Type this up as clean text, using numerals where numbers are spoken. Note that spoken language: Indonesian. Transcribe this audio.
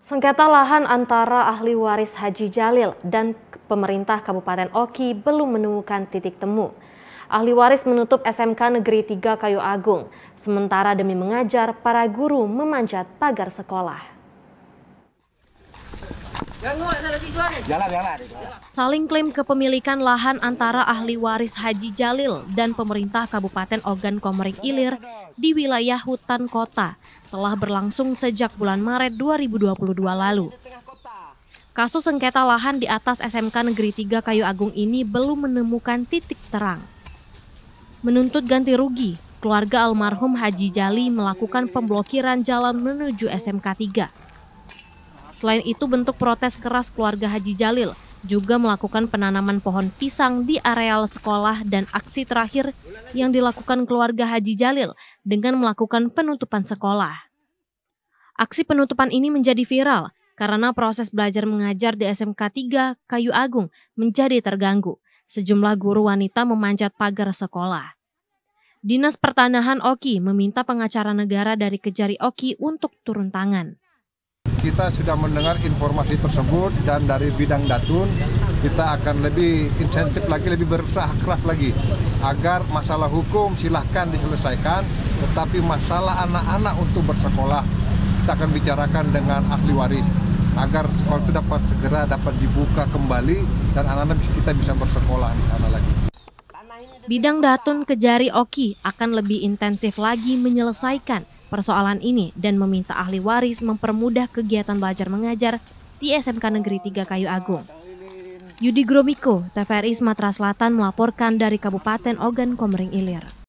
Sengketa lahan antara ahli waris Haji Jalil dan pemerintah Kabupaten Oki belum menemukan titik temu. Ahli waris menutup SMK Negeri 3 Kayu Agung, sementara demi mengajar, para guru memanjat pagar sekolah. Saling klaim kepemilikan lahan antara ahli waris Haji Jalil dan pemerintah Kabupaten Ogan Komering Ilir di wilayah hutan kota telah berlangsung sejak bulan Maret 2022 lalu. Kasus sengketa lahan di atas SMK Negeri 3 Kayu Agung ini belum menemukan titik terang. Menuntut ganti rugi, keluarga almarhum Haji Jali melakukan pemblokiran jalan menuju SMK 3. Selain itu, bentuk protes keras keluarga Haji Jalil juga melakukan penanaman pohon pisang di areal sekolah dan aksi terakhir yang dilakukan keluarga Haji Jalil dengan melakukan penutupan sekolah. Aksi penutupan ini menjadi viral karena proses belajar mengajar di SMK 3 Kayu Agung menjadi terganggu. Sejumlah guru wanita memanjat pagar sekolah. Dinas Pertanahan Oki meminta pengacara negara dari Kejari Oki untuk turun tangan. Kita sudah mendengar informasi tersebut dan dari bidang Datun kita akan lebih insentif lagi, lebih berusaha keras lagi agar masalah hukum silahkan diselesaikan, tetapi masalah anak-anak untuk bersekolah kita akan bicarakan dengan ahli waris agar sekolah itu dapat segera dapat dibuka kembali dan anak-anak kita bisa bersekolah di sana lagi. Bidang Datun Kejari Oki akan lebih intensif lagi menyelesaikan persoalan ini dan meminta ahli waris mempermudah kegiatan belajar mengajar di SMK Negeri 3 Kayu Agung. Yudi Gromiko, TVRI Sumatera Selatan melaporkan dari Kabupaten Ogan Komering Ilir.